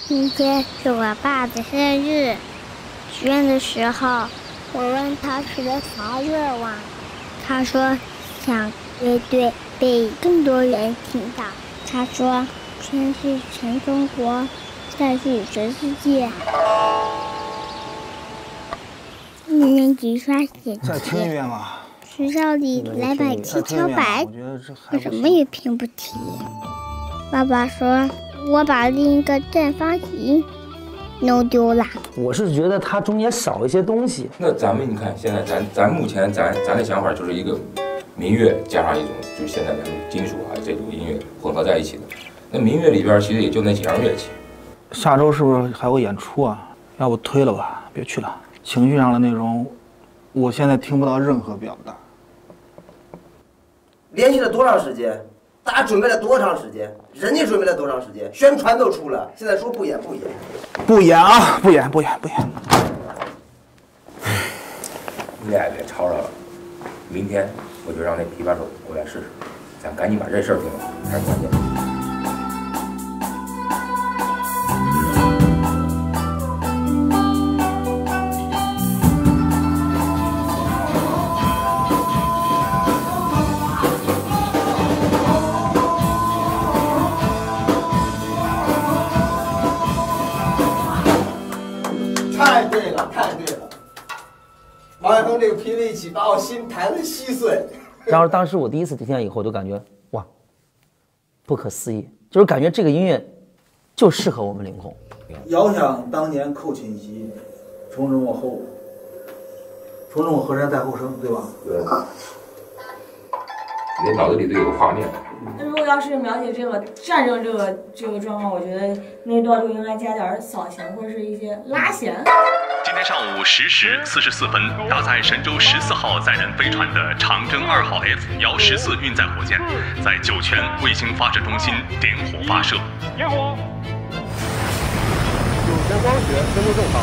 今天是我爸的生日，许愿的时候，我问他许了啥愿望，他说想乐队被更多人听到。他说先是全中国，再是全世界。一年级刷写题， 再听一遍吧。 学校里来买七巧板，我什么也拼不提。爸爸说我把另一个正方形弄丢了。 我是觉得它中间少一些东西。 那咱们你看，现在咱目前咱的想法就是一个民乐加上一种就是现在咱们金属啊这种音乐混合在一起的。那民乐里边其实也就那几样乐器。 下周是不是还有演出啊？要不推了吧，别去了。情绪上的内容，我现在听不到任何表达。 联系了多长时间？大家准备了多长时间？人家准备了多长时间？宣传都出了，现在说不演不演， 不演啊！不演不演不演！ 你俩也别吵吵了，明天我就让那琵琶手过来试试，咱赶紧把这事儿定了，才是关键。 太对了，太对了！王海峰这个频率一起，把我心弹得稀碎。 然后当时我第一次听见以后，就感觉哇，不可思议，就是感觉这个音乐就适合我们凌空。 遥想当年寇寝兮，重整我后，重整我河山在后生，对吧？ 对。你脑子里都有个画面。 那如果要是描写这个战争这个状况，我觉得那段就应该加点扫弦或者是一些拉弦。 今天上午10时44分，搭载神舟14号载人飞船的长征2号 F遥14运载火箭，在酒泉卫星发射中心点火发射。点火！ 酒泉光学深度正常。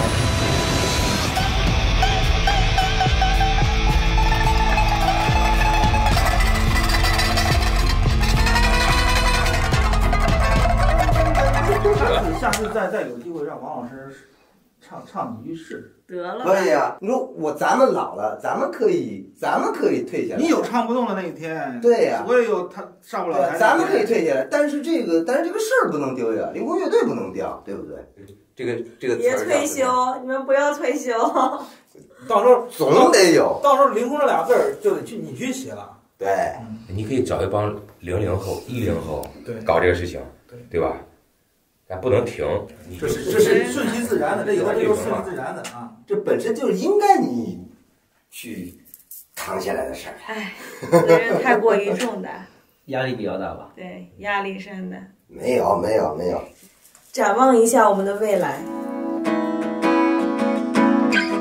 下次再有机会让王老师唱几句试试。 得了， 可以啊！你说咱们老了，咱们可以退下来。 你有唱不动的那一天， 对呀， 我也有他上不了台。 咱们可以退下来，但是这个事儿不能丢呀，凌空乐队不能掉，对不对？这个别退休，你们不要退休。 到时候总得有， 到时候凌空这俩字儿就得你去写了。 对， 你可以找一帮00后、10后，对，搞这个事情，对吧？咱不能停， 这是顺其自然的，这以后这就是顺其自然的啊。 这本身就是应该你去扛下来的事儿。 哎，责任太过于重的， 压力比较大吧？ 对，压力山的。 没有。 展望一下我们的未来。